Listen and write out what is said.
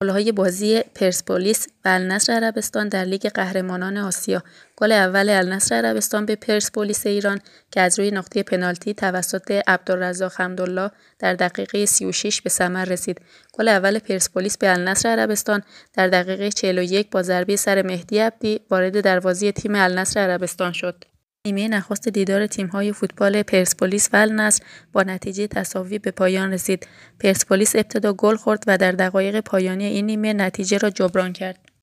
گل‌های بازی پرسپولیس و النصر عربستان در لیگ قهرمانان آسیا. گل اول النصر عربستان به پرسپولیس ایران که از روی نقطه پنالتی توسط عبدالرزاق حمدالله در دقیقه 36 به ثمر رسید. گل اول پرسپولیس به النصر عربستان در دقیقه 41 با ضربه سر مهدی عبدی وارد دروازه تیم النصر عربستان شد. نیمه نخست دیدار تیم‌های فوتبال پرسپولیس و النصر با نتیجه تساوی به پایان رسید. پرسپولیس ابتدا گل خورد و در دقایق پایانی این نیمه نتیجه را جبران کرد.